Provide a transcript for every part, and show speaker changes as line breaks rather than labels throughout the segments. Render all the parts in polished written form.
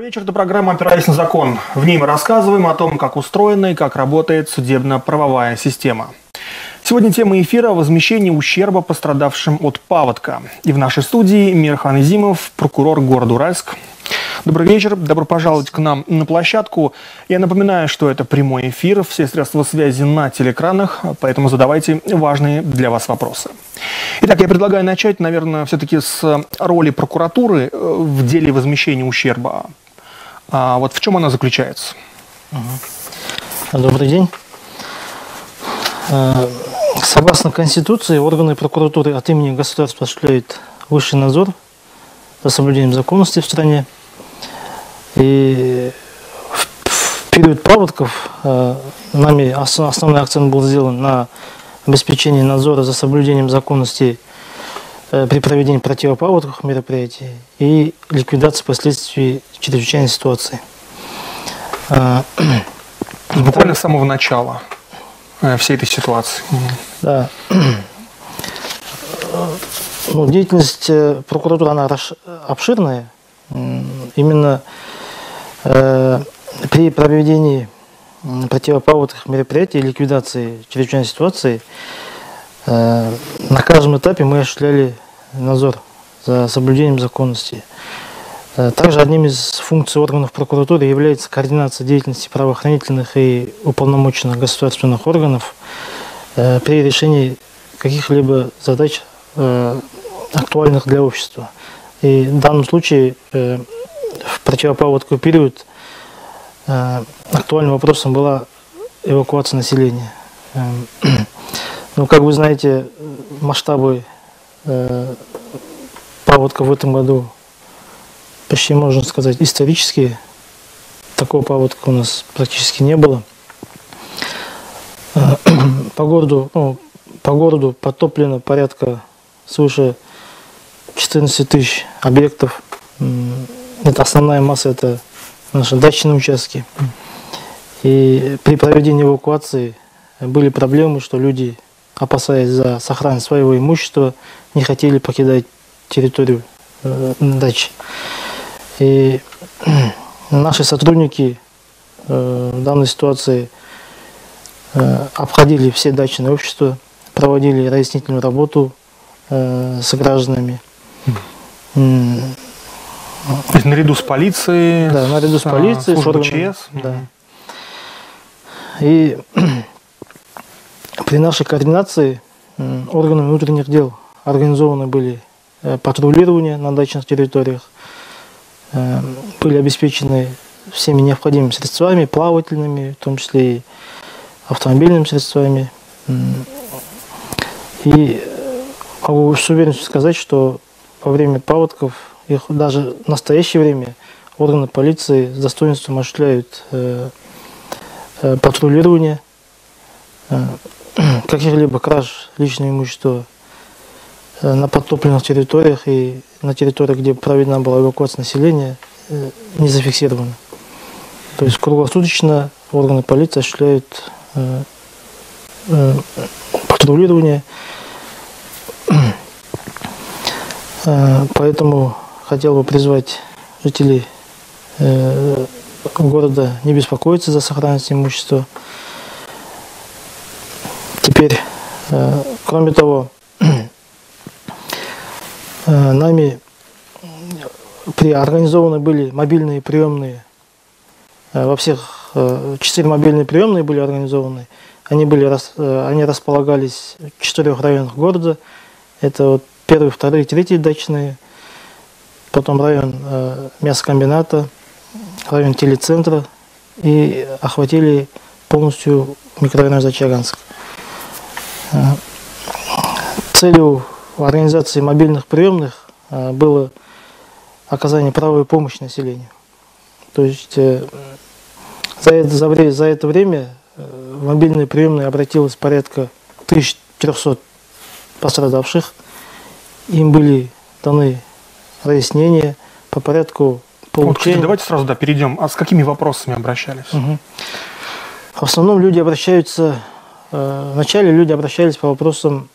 Добрый вечер, это программа «Опираясь на закон». В ней мы рассказываем о том, как устроена и как работает судебно-правовая система. Сегодня тема эфира – возмещение ущерба пострадавшим от паводка. И в нашей студии Мирхан Изимов, прокурор города Уральск. Добрый вечер, добро пожаловать к нам на площадку. Я напоминаю, что это прямой эфир, все средства связи на телеэкранах, поэтому задавайте важные для вас вопросы. Итак, я предлагаю начать, наверное, все-таки с роли прокуратуры в деле возмещения ущерба. Вот в чем она заключается?
Добрый день. Согласно Конституции, органы прокуратуры от имени государства осуществляют высший надзор за соблюдением законности в стране. И в период паводков нами основной акцент был сделан на обеспечении надзора за соблюдением законности при проведении противопаводковых мероприятий и ликвидации последствий чрезвычайной ситуации.
Буквально с самого начала всей этой ситуации.
Да. Деятельность прокуратуры, она обширная. Именно при проведении противопаводковых мероприятий и ликвидации чрезвычайной ситуации на каждом этапе мы осуществляли надзор за соблюдением законности. Также одним из функций органов прокуратуры является координация деятельности правоохранительных и уполномоченных государственных органов при решении каких-либо задач, актуальных для общества. И в данном случае в противопаводковый период актуальным вопросом была эвакуация населения. Но, как вы знаете, масштабы паводка в этом году почти, можно сказать, исторические. Такого паводка у нас практически не было. По городу потоплено порядка свыше 14 тысяч объектов. Это основная масса, это наши дачные участки. И при проведении эвакуации были проблемы, что люди, опасаясь за сохранность своего имущества, не хотели покидать территорию дачи. И наши сотрудники в данной ситуации обходили все дачные общества, проводили разъяснительную работу с гражданами.
То есть наряду с полицией,
да, наряду с полицией, с органами,
ЧС.
Да. И при нашей координации органами внутренних дел организованы были патрулирования на дачных территориях, были обеспечены всеми необходимыми средствами, плавательными, в том числе и автомобильными средствами. И могу с уверенностью сказать, что во время паводков, их даже в настоящее время, органы полиции с достоинством осуществляют патрулирование, каких-либо краж личного имущества на подтопленных территориях и на территориях, где проведена была эвакуация населения, не зафиксировано. То есть круглосуточно органы полиции осуществляют патрулирование. Поэтому хотел бы призвать жителей города не беспокоиться за сохранность имущества. Теперь, кроме того, нами организованы были мобильные приемные, во всех 4 мобильные приемные были организованы. Они располагались в 4 районах города. Это вот 1, 2, 3 дачные, потом район мясокомбината, район телецентра, и охватили полностью микрорайон Зачаганск. Целью организации мобильных приемных было оказание правовой помощи населению. То есть за это время в мобильные приемные обратилось порядка 1300 пострадавших. Им были даны разъяснения по порядку получения.
Кстати, давайте сразу перейдем. А с какими вопросами обращались?
В основном люди обращаются, вначале люди обращались по вопросам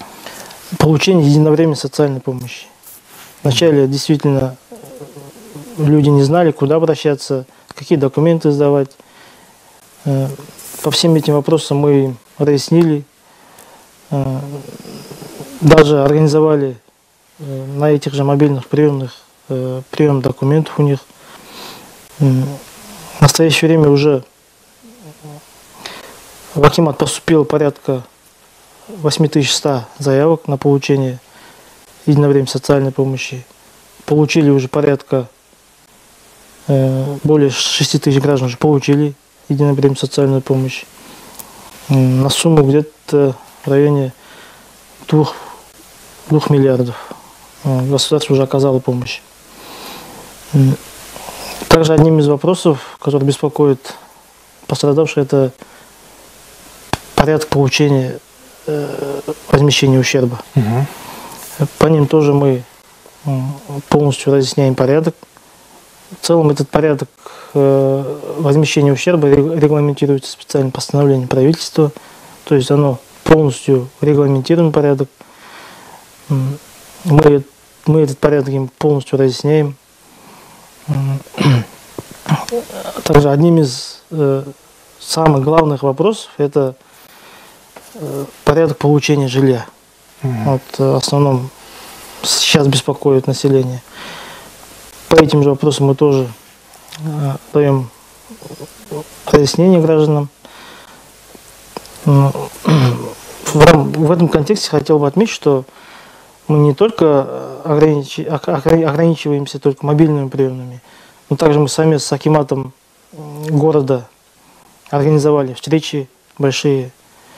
получения единовременной социальной помощи. Вначале действительно люди не знали, куда обращаться, какие документы сдавать. По всем этим вопросам мы им разъяснили, даже организовали на этих же мобильных приемных прием документов у них. В настоящее время уже в акимат поступило порядка 8100 заявок на получение единовременной социальной помощи. Получили уже порядка более 6000 граждан уже получили единовременную социальную помощь. На сумму где-то в районе 2 миллиардов. Государство уже оказало помощь. Также одним из вопросов, который беспокоит пострадавших, это порядок получения возмещения ущерба. По ним тоже мы полностью разъясняем порядок. В целом этот порядок возмещения ущерба регламентируется специальным постановлением правительства. То есть оно полностью регламентируем порядок. Мы этот порядок им полностью разъясняем. Также одним из самых главных вопросов это порядок получения жилья. Вот, в основном сейчас беспокоит население. По этим же вопросам мы тоже даем разъяснение гражданам. В этом контексте хотел бы отметить, что мы не только ограничиваемся только мобильными приемными, но также мы сами с акиматом города организовали встречи большие,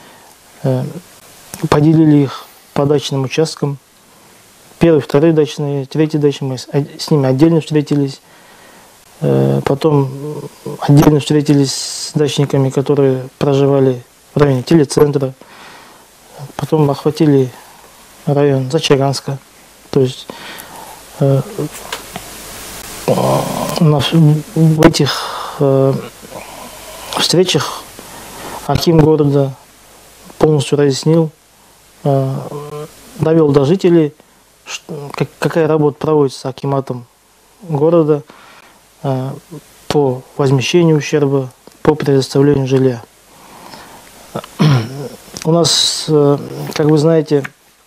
поделили их по дачным участкам. Первый, второй дачные, третий дачный, мы с ними отдельно встретились. Потом отдельно встретились с дачниками, которые проживали в районе телецентра. Потом охватили район Зачаганска. То есть в этих встречах аким города полностью разъяснил, довел до жителей, какая работа проводится акиматом города по возмещению ущерба, по предоставлению жилья. У нас, как вы знаете,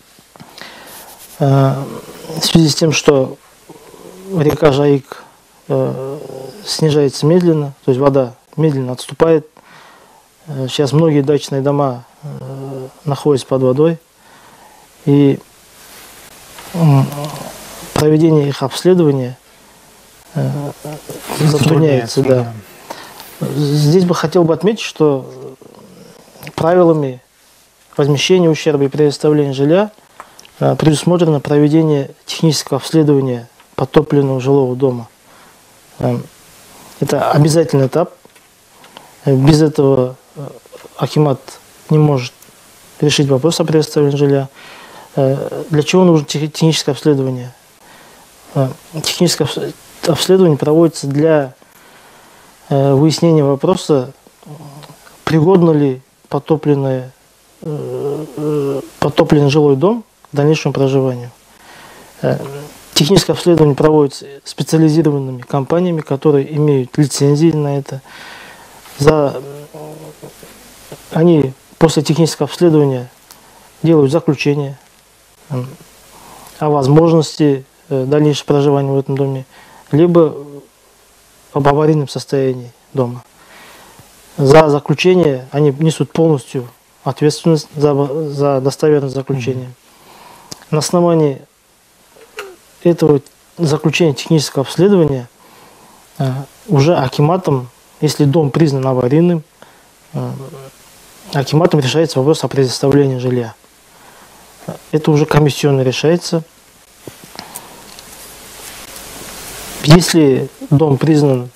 в связи с тем, что река Жайык снижается медленно, то есть вода медленно отступает, сейчас многие дачные дома находятся под водой, и проведение их обследования затрудняется. Да. Здесь бы хотел бы отметить, что правилами возмещения ущерба и предоставления жилья предусмотрено проведение технического обследования подтопленного жилого дома. Это обязательный этап. Без этого акимат не может решить вопрос о предоставлении жилья. Для чего нужно техническое обследование? Техническое обследование проводится для выяснения вопроса, пригодно ли потопленный жилой дом к дальнейшему проживанию. Техническое обследование проводится специализированными компаниями, которые имеют лицензии на это. Они после технического обследования делают заключение о возможности дальнейшего проживания в этом доме, либо об аварийном состоянии дома. За заключение они несут полностью ответственность за достоверность заключения. На основании этого заключения технического обследования уже акиматом, если дом признан аварийным, акиматом решается вопрос о предоставлении жилья. Это уже комиссионно решается. Если дом признан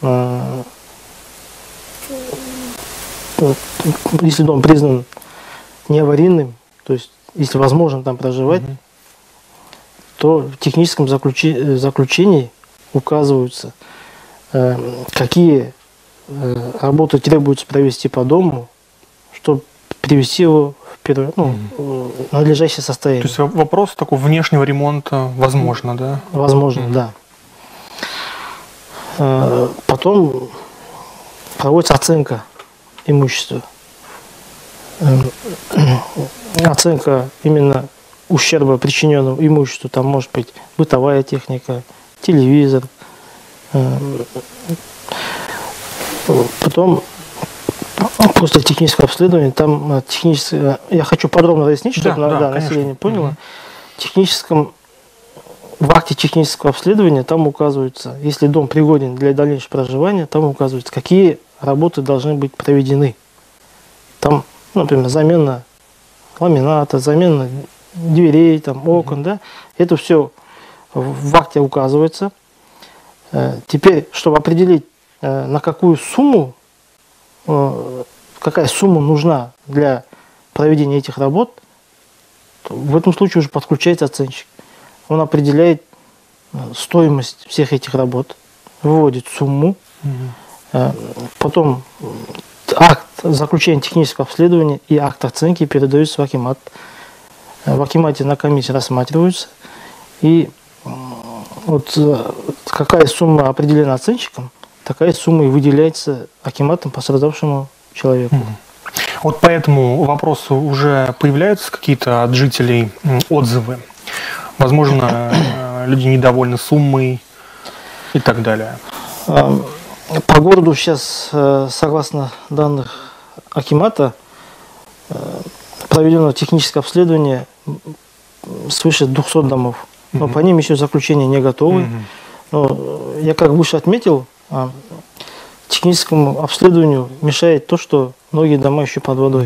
не аварийным, то есть если возможно там проживать, то в техническом заключении указываются, какие работы требуется провести по дому, чтобы привести его в надлежащее состояние.
То есть вопрос такого внешнего ремонта возможно, да?
Возможно, да. Потом проводится оценка имущества. Оценка именно ущерба, причиненного имуществу. Там может быть бытовая техника, телевизор. Потом, после технического обследования, там техническое... Я хочу подробно разъяснить, чтобы население поняло. В акте технического обследования там указывается, если дом пригоден для дальнейшего проживания, там указывается, какие работы должны быть проведены. Там, например, замена ламината, замена дверей, там, окон, да. Это все в акте указывается. Теперь, чтобы определить, на какую сумму, какая сумма нужна для проведения этих работ, в этом случае уже подключается оценщик. Он определяет стоимость всех этих работ, выводит сумму, потом акт заключения технического обследования и акт оценки передаются в акимат. В акимате на комиссии рассматриваются, и вот какая сумма определена оценщиком, такая сумма и выделяется акиматом пострадавшему человеку.
Вот по этому вопросу уже появляются какие-то от жителей отзывы? Возможно, люди недовольны суммой и так далее.
По городу сейчас, согласно данных акимата, проведено техническое обследование свыше 200 домов. Но по ним еще заключения не готовы. Но я как выше отметил, техническому обследованию мешает то, что многие дома еще под водой.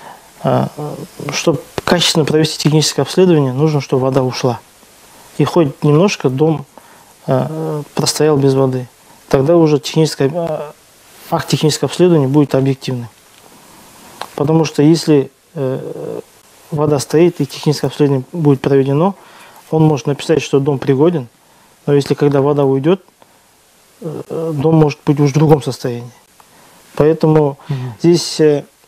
Чтобы качественно провести техническое обследование, нужно, чтобы вода ушла. И хоть немножко дом простоял без воды. Тогда уже акт технического обследования будет объективным. Потому что если вода стоит и техническое обследование будет проведено, он может написать, что дом пригоден, но если когда вода уйдет, дом может быть уже в другом состоянии. Поэтому здесь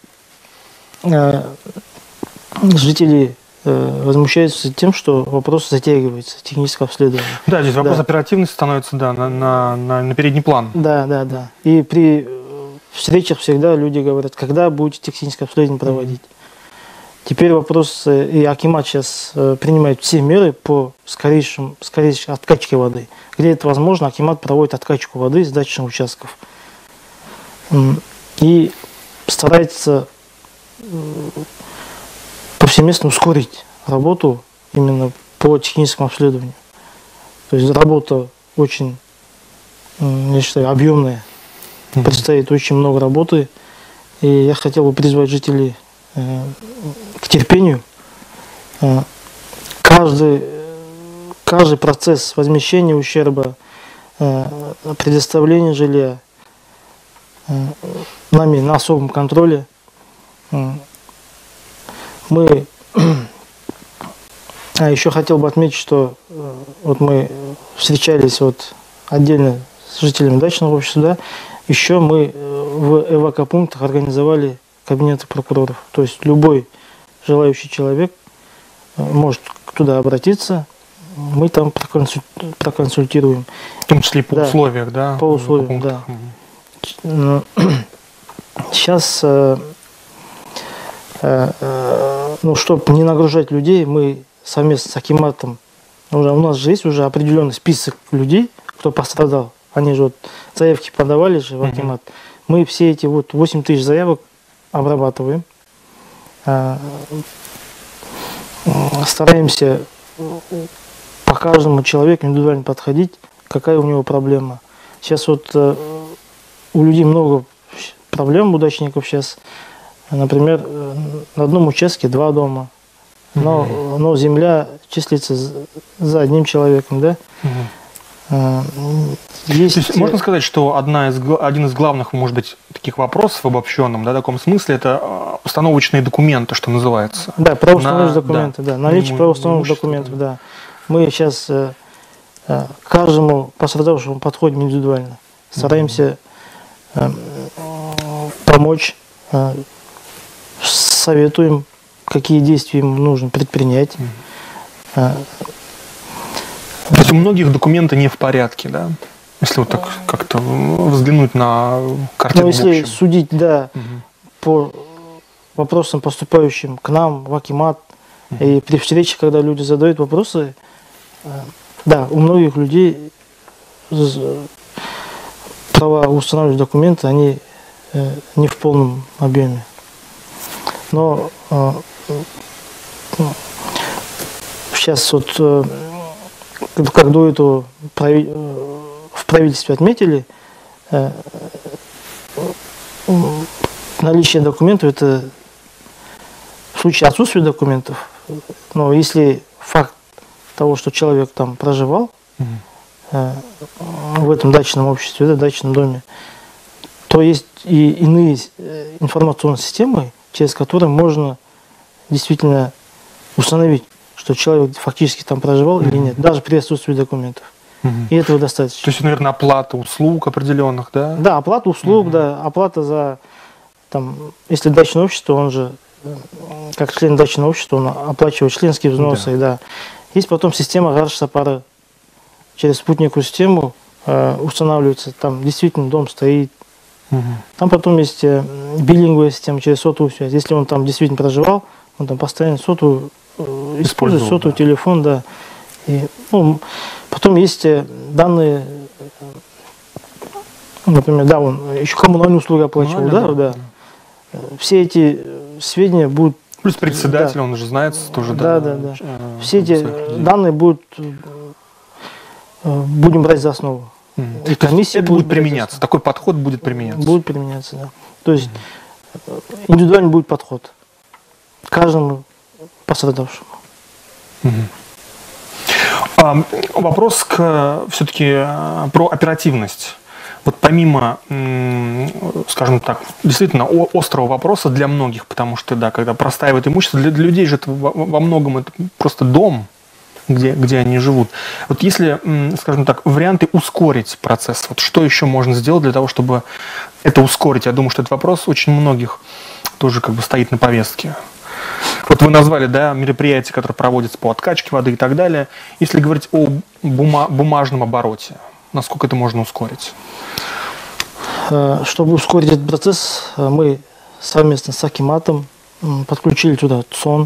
жители возмущаются тем, что вопрос затягивается, техническое обследование.
Да, здесь вопрос оперативности становится на передний план.
Да. И при встречах всегда люди говорят, когда будете техническое обследование проводить. Теперь вопрос, и акимат сейчас принимает все меры по скорейшей откачке воды. Где это возможно, акимат проводит откачку воды с дачных участков. И старается повсеместно ускорить работу именно по техническому обследованию. То есть работа очень, я считаю, объемная. Предстоит очень много работы. И я хотел бы призвать жителей к терпению. Каждый процесс возмещения ущерба, предоставления жилья нами на особом контроле. Мы еще хотел бы отметить, что вот мы встречались отдельно с жителями дачного общества, да, еще мы в эвакопунктах организовали кабинеты прокуроров. То есть любой желающий человек может туда обратиться, мы там проконсультируем.
В том числе по условиях, да?
По условиям, да. Сейчас, чтобы не нагружать людей, мы совместно с акиматом, у нас же есть уже определенный список людей, кто пострадал. Они же заявки подавали же в акимат. Мы все эти 8 тысяч заявок обрабатываем. Стараемся по каждому человеку индивидуально подходить, какая у него проблема. Сейчас у людей много проблем, удачников сейчас. Например, на одном участке 2 дома, но земля числится за одним человеком, да?
Есть... Можно сказать, что один из главных, может быть, таких вопросов в обобщенном, да, таком смысле, это установочные документы, что называется.
Да, правоустановочные документы, да. Наличие правоустановочных документов, да. Мы сейчас каждому пострадавшему подходим индивидуально. Стараемся помочь, советуем, какие действия ему нужно предпринять.
То есть у многих документы не в порядке, да? Если вот так как-то взглянуть на картину
Ну, если
в общем.
судить, да, по вопросам, поступающим к нам в Акимат, и при встрече, когда люди задают вопросы, да, у многих людей права устанавливать документы, они не в полном объеме. Но сейчас вот, как до этого в правительстве отметили, наличие документов – это в случае отсутствия документов, но если факт того, что человек там проживал в этом дачном обществе, в дачном доме, то есть и иные информационные системы, через которые можно действительно установить, что человек фактически там проживал или нет, даже при отсутствии документов. И этого достаточно.
То есть, наверное, оплата услуг определенных, да?
Да, оплата услуг, да, оплата за, там, если дачное общество, он же, как член дачного общества, он оплачивает членские взносы, да. Есть потом система Гарш-Сапары. Через спутниковую систему устанавливается, там действительно дом стоит. Там потом есть биллинговая система через сотовую связь. Если он там действительно проживал, он там постоянно сотовую использует, сотовый телефон, да. И, ну, потом есть данные, например, да, он еще коммунальные услуги оплачивал, да. Все эти сведения будут...
Плюс председатель, он уже знает тоже,
да. Все эти данные будут, будем брать за основу.
И комиссия это будет применяться, такой подход будет применяться?
Будет применяться, да. То есть индивидуальный будет подход к каждому пострадавшему.
Вопрос все-таки про оперативность. Вот помимо, скажем так, действительно острого вопроса для многих, потому что, да, когда простаивает имущество, для людей же это во многом это просто дом, где они живут. Вот если, скажем так, варианты ускорить процесс, вот что еще можно сделать для того, чтобы это ускорить? Я думаю, что этот вопрос очень многих тоже как бы стоит на повестке. Вот вы назвали, да, мероприятия, которые проводятся по откачке воды и так далее. Если говорить о бумажном обороте, насколько это можно ускорить?
Чтобы ускорить этот процесс, мы совместно с Акиматом подключили туда ЦОН,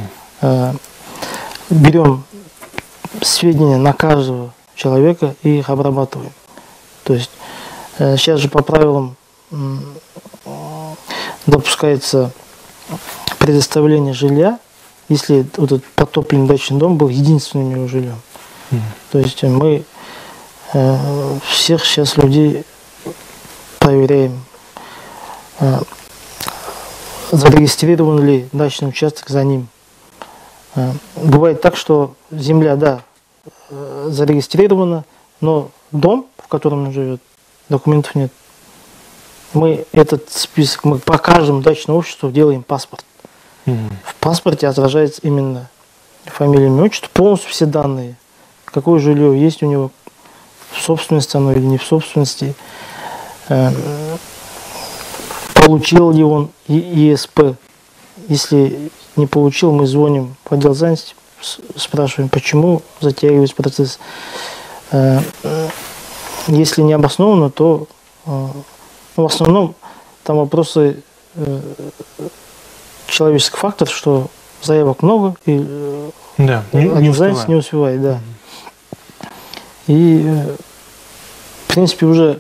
берем сведения на каждого человека и их обрабатываем. То есть сейчас же по правилам допускается предоставление жилья, если вот этот потопленный дачный дом был единственным его жильем. То есть мы всех сейчас людей проверяем, зарегистрирован ли дачный участок за ним. Бывает так, что земля, да, зарегистрирована, но дом, в котором он живет, документов нет. Мы этот список, мы по каждому дачному обществу делаем паспорт. В паспорте отражается именно фамилия, имя, отчество, полностью все данные. Какое жилье есть у него, в собственности оно или не в собственности. Получил ли он ИСП. Если не получил, мы звоним в отдел занятости, спрашиваем, почему затягивается процесс. Если не обосновано, то в основном там вопросы человеческих факторов, что заявок много, и занятость не успевает. Да. И, в принципе, уже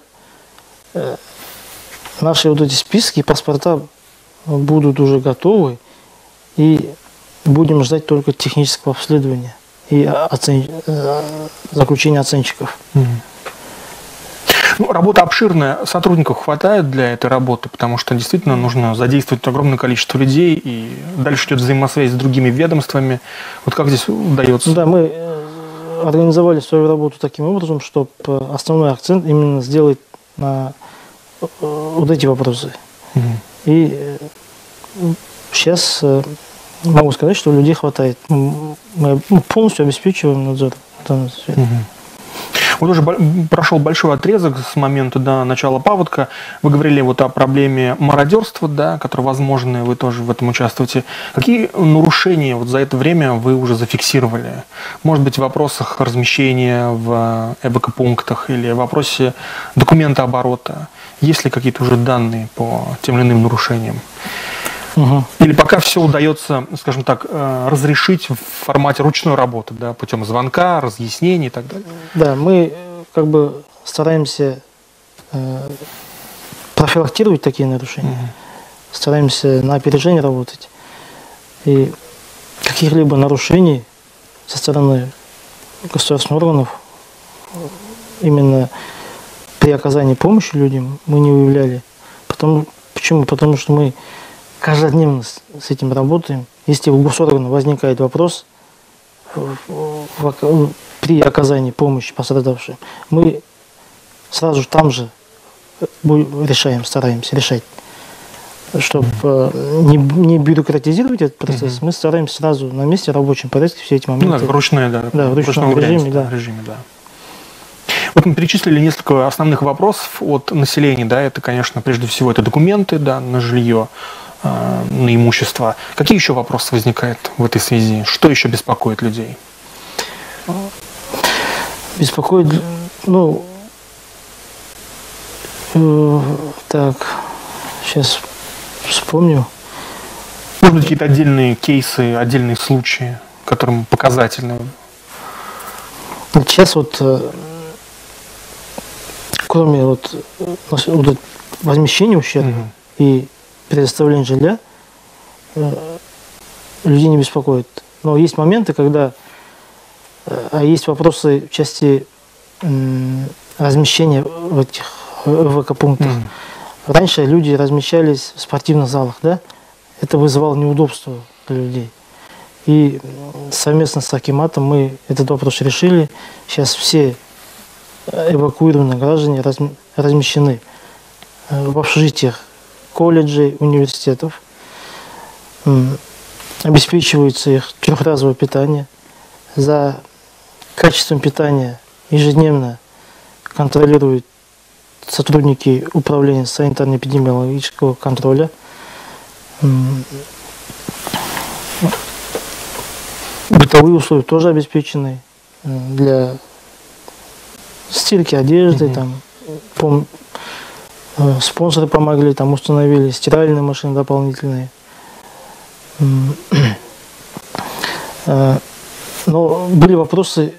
наши вот эти списки, паспорта будут уже готовы, и будем ждать только технического обследования и заключения оценщиков.
Ну, работа обширная, сотрудников хватает для этой работы, потому что действительно нужно задействовать огромное количество людей, и дальше идет взаимосвязь с другими ведомствами. Вот как здесь удается?
Да, мы организовали свою работу таким образом, чтобы основной акцент именно сделать на вот эти вопросы. И сейчас могу сказать, что людей хватает. Мы полностью обеспечиваем надзор в данном сфере.
Вот уже прошел большой отрезок с момента до начала паводка. Вы говорили вот о проблеме мародерства, да, которое возможно, вы тоже в этом участвуете. Какие нарушения вот за это время вы уже зафиксировали? Может быть, в вопросах размещения в эвакопунктах или в вопросе документооборота? Есть ли какие-то уже данные по тем или иным нарушениям? Или пока все удается, скажем так, разрешить в формате ручной работы, да, путем звонка, разъяснений и так далее?
Да, мы как бы стараемся профилактировать такие нарушения, стараемся на опережение работать. И каких-либо нарушений со стороны государственных органов именно при оказании помощи людям мы не выявляли. Почему? Потому что мы каждодневно с этим работаем. Если у госоргана возникает вопрос при оказании помощи пострадавшим, мы сразу там же стараемся решать. Чтобы не бюрократизировать этот процесс, мы стараемся сразу на месте в рабочем порядке все эти моменты.
Ну, да, ручные, да.
Да, в ручном режиме, да.
Вот мы перечислили несколько основных вопросов от населения, да, это, конечно, прежде всего, это документы, да, на жилье, на имущество. Какие еще вопросы возникают в этой связи? Что еще беспокоит людей?
Беспокоит, так, сейчас вспомню.
Может быть, какие-то отдельные кейсы, отдельные случаи, которым показательны?
Сейчас вот, кроме возмещения ущерба и предоставления жилья, людей не беспокоит. Но есть моменты, когда есть вопросы в части размещения в этих эвакопунктах. Раньше люди размещались в спортивных залах, да? Это вызывало неудобство для людей. И совместно с акиматом мы этот вопрос решили. Сейчас все эвакуированные граждане размещены в общежитиях колледжей, университетов. Обеспечивается их трехразовое питание. За качеством питания ежедневно контролируют сотрудники управления санитарно-эпидемиологического контроля. Бытовые условия тоже обеспечены для стирки одежды, там, спонсоры помогли, там установили стиральные машины дополнительные. Но были вопросы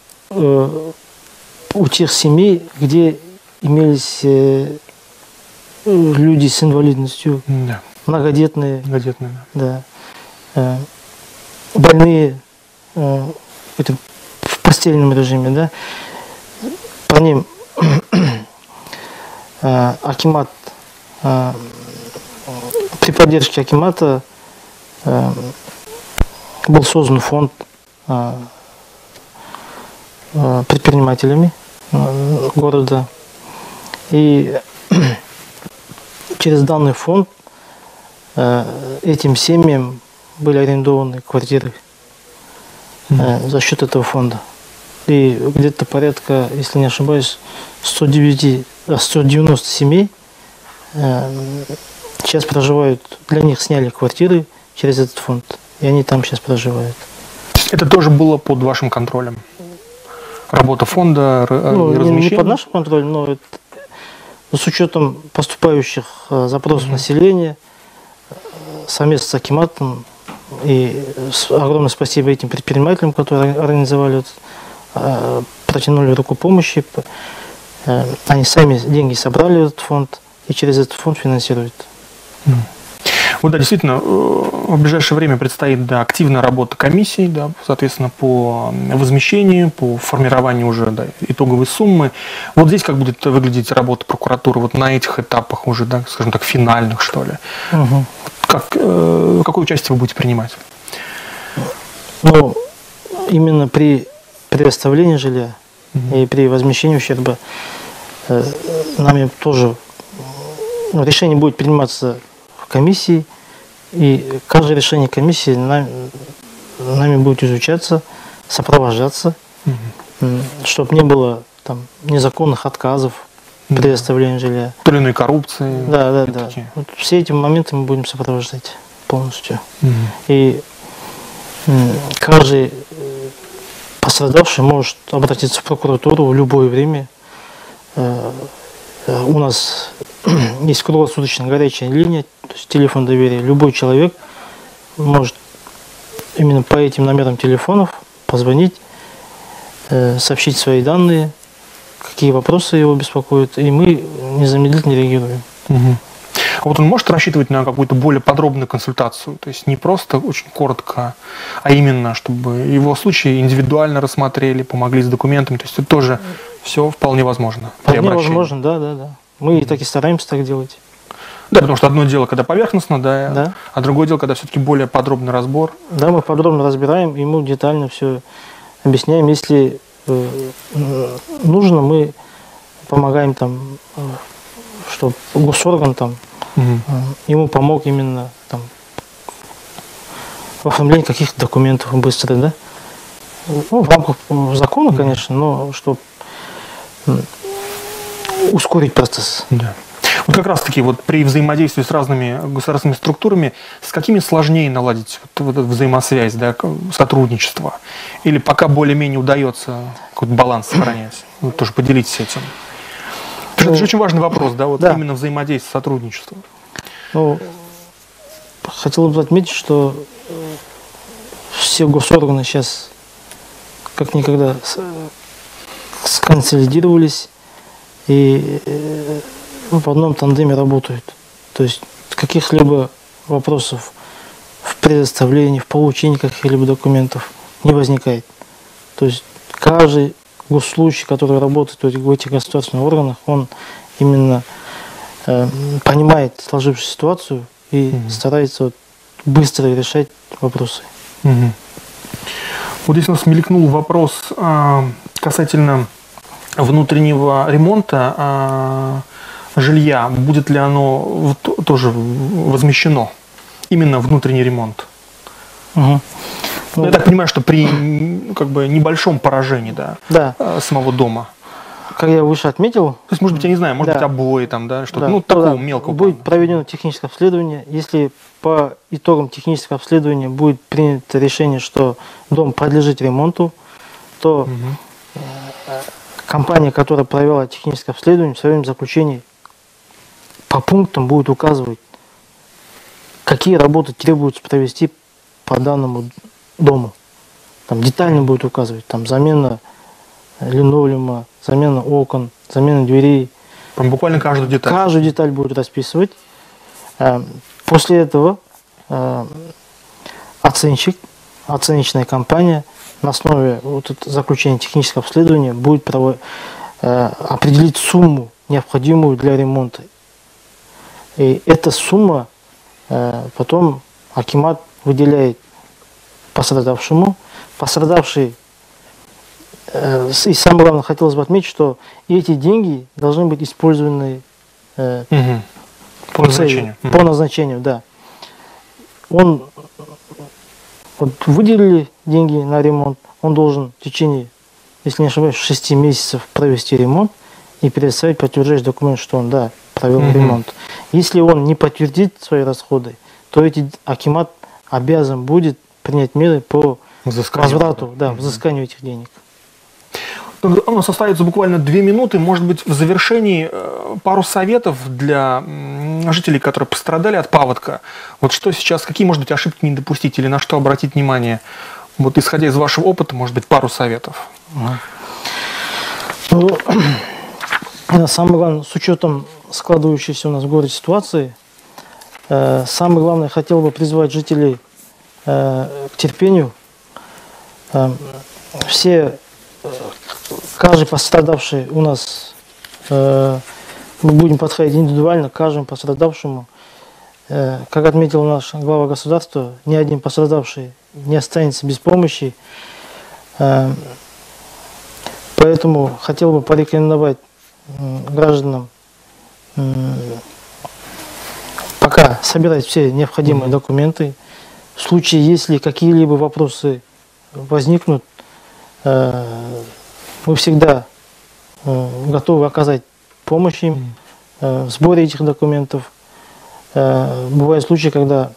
у тех семей, где имелись люди с инвалидностью,
да.
многодетные,
да.
Больные это в постельном режиме, да. По ним акимат, при поддержке акимата был создан фонд предпринимателями города. И через данный фонд этим семьям были арендованы квартиры за счет этого фонда. И где-то порядка, если не ошибаюсь, 190 семей сейчас проживают, для них сняли квартиры через этот фонд, и они там сейчас проживают.
Это тоже было под вашим контролем? Работа фонда, размещение?
Не под нашим контролем, но с учетом поступающих запросов населения, совместно с акиматом, и огромное спасибо этим предпринимателям, которые организовали, протянули руку помощи. Они сами деньги собрали в этот фонд и через этот фонд финансируют.
Вот, да, действительно, в ближайшее время предстоит активная работа комиссии, да, соответственно, по возмещению, по формированию уже итоговой суммы. Вот здесь как будет выглядеть работа прокуратуры вот на этих этапах уже, да, скажем так, финальных, что ли? Какое участие вы будете принимать?
Ну, именно при предоставлении жилья и при возмещении ущерба нами тоже решение будет приниматься в комиссии, и каждое решение комиссии нами будет изучаться, сопровождаться, чтобы не было там, незаконных отказов при предоставлении жилья.
То или иной коррупции.
Да. Вот все эти моменты мы будем сопровождать полностью. И каждый пострадавший может обратиться в прокуратуру в любое время. У нас есть круглосуточная горячая линия, то есть телефон доверия. Любой человек может именно по этим номерам телефонов позвонить, сообщить свои данные, какие вопросы его беспокоят, и мы незамедлительно реагируем.
А вот он может рассчитывать на какую-то более подробную консультацию? То есть не просто очень коротко, а именно, чтобы его случай индивидуально рассмотрели, помогли с документами. То есть это тоже все вполне возможно.
Вполне возможно, да. Мы и так и стараемся так делать.
Да, потому что одно дело, когда поверхностно, да. А другое дело, когда все-таки более подробный разбор.
Да, мы подробно разбираем, ему детально все объясняем. Если нужно, мы помогаем там, чтобы госорган там ему помог именно там в оформлении каких-то документов быстро, да. Ну, в рамках закона, конечно, но чтобы ускорить процесс.
Да. Вот как раз-таки вот при взаимодействии с разными государственными структурами, с какими сложнее наладить вот эту взаимосвязь, да, сотрудничество? Или пока более-менее удается какой-то баланс сохранять? Вот тоже поделитесь этим. Потому что это же очень важный вопрос, да, вот именно взаимодействие, сотрудничество.
Ну, хотел бы отметить, что все госорганы сейчас как никогда сконсолидировались и в одном тандеме работают. То есть каких-либо вопросов в предоставлении, в получении каких-либо документов не возникает. То есть каждый госслужащий, который работает в этих государственных органах, он именно понимает сложившуюся ситуацию и старается быстро решать вопросы.
Вот здесь у нас мелькнул вопрос касательно внутреннего ремонта жилья. Будет ли оно тоже возмещено? Именно внутренний ремонт. Я так понимаю, что при небольшом поражении самого дома.
Как я выше отметил.
То есть, может быть, я не знаю, может быть, обои там, да, что-то, такого мелкого.
Будет проведено техническое обследование. Если по итогам технического обследования будет принято решение, что дом подлежит ремонту, то компания, которая провела техническое обследование, в своем заключении по пунктам будет указывать, какие работы требуется провести по данному дому. Там детально будет указывать, там замена линолеума, замена окон, замена дверей.
Прям буквально каждую деталь.
Каждую деталь будет расписывать. После этого оценочная компания на основе заключения технического обследования будет определить сумму, необходимую для ремонта. И эта сумма потом акимат выделяет пострадавшему. Пострадавший, и самое главное, хотелось бы отметить, что эти деньги должны быть использованы
по назначению.
По назначению, да. Выделили деньги на ремонт, он должен в течение, если не ошибаюсь, 6 месяцев провести ремонт и предоставить подтверждающий документ, что он, провел ремонт. Если он не подтвердит свои расходы, то акимат обязан будет принять меры по возврату, взысканию этих денег.
У нас остается буквально 2 минуты. Может быть, в завершении пару советов для жителей, которые пострадали от паводка. Вот что сейчас, какие, может быть, ошибки не допустить или на что обратить внимание? Вот исходя из вашего опыта, может быть, пару советов.
Самое главное, с учетом складывающейся у нас в городе ситуации, самое главное, хотел бы призвать жителей к терпению. Каждый пострадавший у нас, мы будем подходить индивидуально к каждому пострадавшему. Как отметил наш глава государства, ни один пострадавший не останется без помощи. Поэтому хотел бы порекомендовать гражданам пока собирать все необходимые документы. В случае, если какие-либо вопросы возникнут, мы всегда готовы оказать помощь им в сборе этих документов. Бывают случаи, когда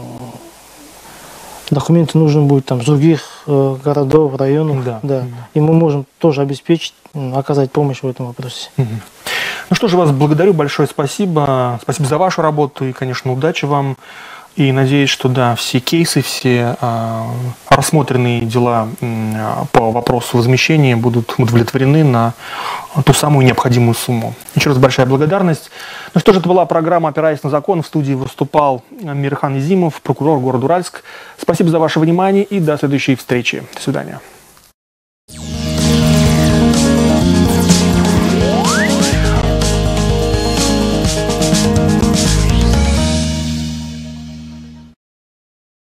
документы нужны будут там, с других городов, районов. Да. И мы можем тоже обеспечить, оказать помощь в этом вопросе.
Ну что же, вас благодарю, большое спасибо. Спасибо за вашу работу и, конечно, удачи вам. И надеюсь, что да, все кейсы, все рассмотренные дела по вопросу возмещения будут удовлетворены на ту самую необходимую сумму. Еще раз большая благодарность. Ну что же, это была программа «Опираясь на закон». В студии выступал Мирхан Изимов, прокурор города Уральск. Спасибо за ваше внимание и до следующей встречи. До свидания.